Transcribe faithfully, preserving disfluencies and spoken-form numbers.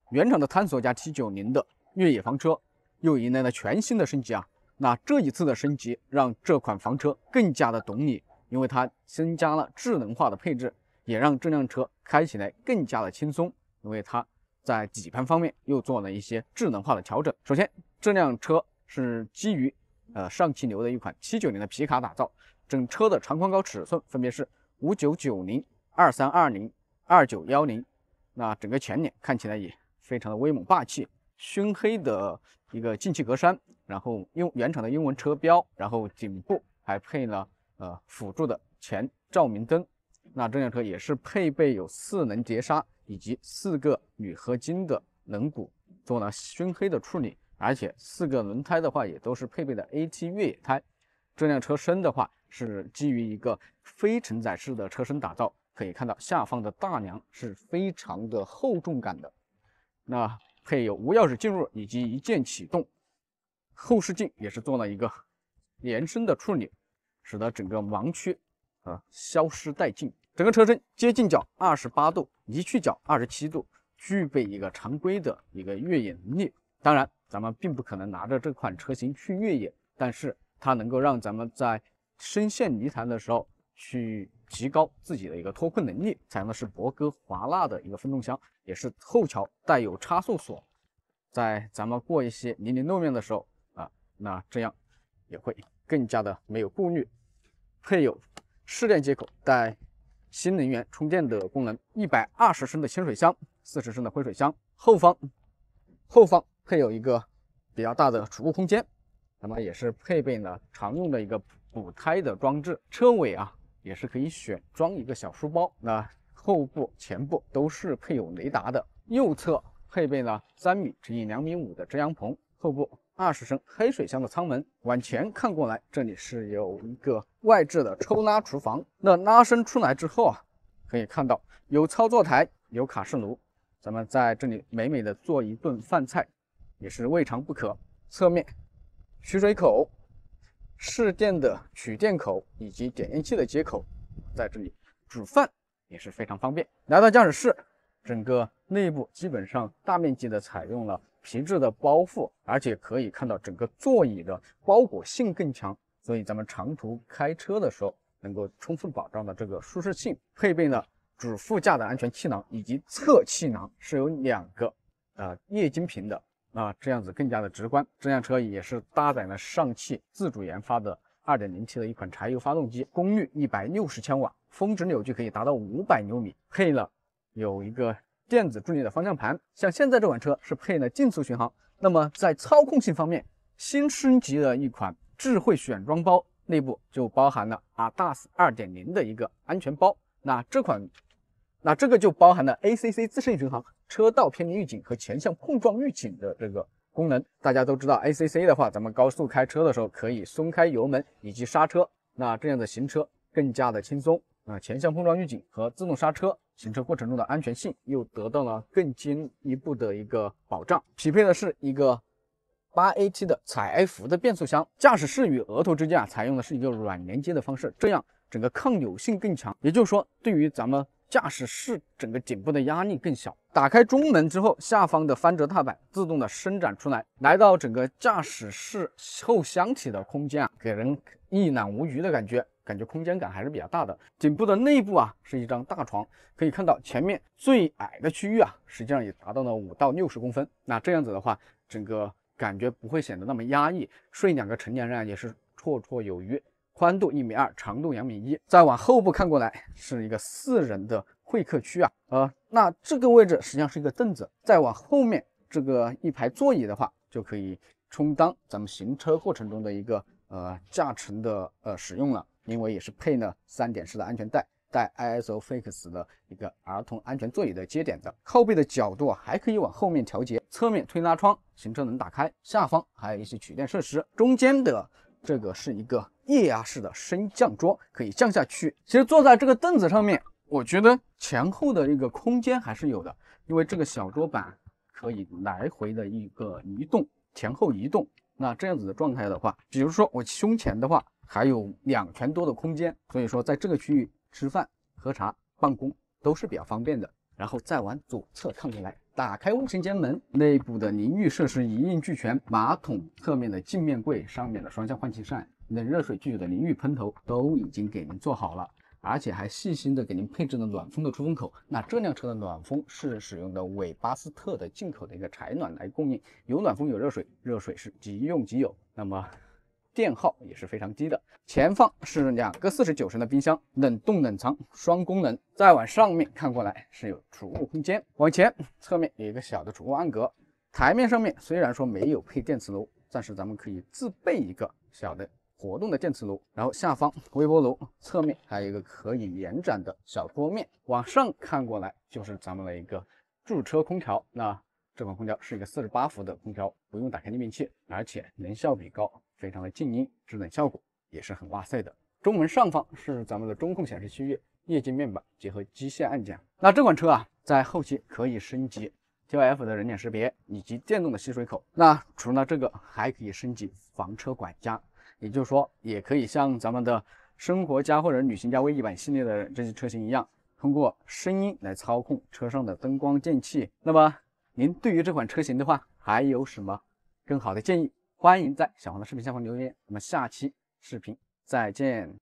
原厂的探索加 T 九零 的越野房车又迎来了全新的升级啊！那这一次的升级让这款房车更加的懂你，因为它增加了智能化的配置，也让这辆车开起来更加的轻松，因为它在底盘方面又做了一些智能化的调整。首先，这辆车是基于呃上汽牛的一款 T 九零 的皮卡打造，整车的长宽高尺寸分别是五九九零、二三二零、二九一零。那整个前脸看起来也非常的威猛霸气，熏黑的一个进气格栅，然后用原厂的英文车标，然后顶部还配了呃辅助的前照明灯。那这辆车也是配备有四能碟刹以及四个铝合金的轮毂，做了熏黑的处理，而且四个轮胎的话也都是配备的 A T 越野胎。这辆车身的话是基于一个非承载式的车身打造，可以看到下方的大梁是非常的厚重感的。那配有无钥匙进入以及一键启动，后视镜也是做了一个延伸的处理，使得整个盲区呃消失殆尽。整个车身接近角二十八度，离去角二十七度，具备一个常规的一个越野能力。当然，咱们并不可能拿着这款车型去越野，但是它能够让咱们在深陷泥潭的时候去提高自己的一个脱困能力。采用的是博格华纳的一个分动箱，也是后桥带有差速锁，在咱们过一些泥泞路面的时候啊，那这样也会更加的没有顾虑。配有市电接口，带新能源充电的功能，一百二十升的清水箱，四十升的灰水箱。后方后方配有一个比较大的储物空间，那么也是配备了常用的一个补胎的装置。车尾啊也是可以选装一个小书包，那后部前部都是配有雷达的。右侧配备了三米乘以两米五的遮阳棚，后部二十升黑水箱的舱门。往前看过来，这里是有一个外置的抽拉厨房。那拉伸出来之后啊，可以看到有操作台，有卡式炉，咱们在这里美美的做一顿饭菜也是未尝不可。侧面取水口、市电的取电口以及点烟器的接口，在这里煮饭也是非常方便。来到驾驶室，整个内部基本上大面积的采用了皮质的包覆，而且可以看到整个座椅的包裹性更强，所以咱们长途开车的时候能够充分保障的这个舒适性。配备了主副驾的安全气囊以及侧气囊，是有两个呃液晶屏的啊，这样子更加的直观。这辆车也是搭载了上汽自主研发的 二点零 T 的一款柴油发动机，功率一百六十千瓦，峰值扭矩可以达到五百牛米，配了有一个电子助力的方向盘。像现在这款车是配了竞速巡航。那么在操控性方面，新升级的一款智慧选装包，内部就包含了 A D A S 二点零 的一个安全包。那这款那这个就包含了 A C C 自适应巡航、车道偏离预警和前向碰撞预警的这个功能。大家都知道 A C C 的话，咱们高速开车的时候可以松开油门以及刹车，那这样的行车更加的轻松。啊，前向碰撞预警和自动刹车，行车过程中的安全性又得到了更进一步的一个保障。匹配的是一个 八 A T 的采埃孚的变速箱，驾驶室与额头之间啊采用的是一个软连接的方式，这样整个抗扭性更强，也就是说对于咱们驾驶室整个颈部的压力更小。打开中门之后，下方的翻折踏板自动的伸展出来，来到整个驾驶室后箱体的空间啊，给人一览无余的感觉。感觉空间感还是比较大的。顶部的内部啊是一张大床，可以看到前面最矮的区域啊，实际上也达到了五到六十公分。那这样子的话，整个感觉不会显得那么压抑，睡两个成年人也是绰绰有余。宽度一米二，长度两米一。再往后部看过来，是一个四人的会客区啊，呃，那这个位置实际上是一个凳子。再往后面这个一排座椅的话，就可以充当咱们行车过程中的一个呃驾乘的呃使用了。因为也是配了三点式的安全带，带 I S O Fix 的一个儿童安全座椅的接点的。靠背的角度啊，还可以往后面调节。侧面推拉窗，行车能打开。下方还有一些取电设施。中间的这个是一个液压式的升降桌，可以降下去。其实坐在这个凳子上面，我觉得前后的一个空间还是有的，因为这个小桌板可以来回的一个移动，前后移动。那这样子的状态的话，比如说我胸前的话，还有两拳多的空间，所以说在这个区域吃饭、喝茶、办公都是比较方便的。 然后再往左侧看过来，打开卫生间门，内部的淋浴设施一应俱全，马桶侧面的镜面柜、上面的双向换气扇、冷热水具有的淋浴喷头都已经给您做好了。而且还细心的给您配置了暖风的出风口。那这辆车的暖风是使用的韦巴斯特的进口的一个柴暖来供应，有暖风有热水，热水是即用即有。那么电耗也是非常低的。前方是两个四十九升的冰箱，冷冻冷藏双功能。再往上面看过来是有储物空间，往前侧面有一个小的储物暗格。台面上面虽然说没有配电磁炉，但是咱们可以自备一个小的活动的电磁炉，然后下方微波炉，侧面还有一个可以延展的小桌面。往上看过来就是咱们的一个驻车空调。那这款空调是一个四十八伏的空调，不用打开逆变器，而且能效比高，非常的静音，制冷效果也是很哇塞的。中门上方是咱们的中控显示区域，液晶面板结合机械按键。那这款车啊，在后期可以升级 T O F 的人脸识别以及电动的吸水口。那除了这个，还可以升级房车管家。也就是说，也可以像咱们的生活家或者旅行家 V 一百系列的这些车型一样，通过声音来操控车上的灯光电器。那么您对于这款车型的话，还有什么更好的建议？欢迎在小黄的视频下方留言。我们下期视频再见。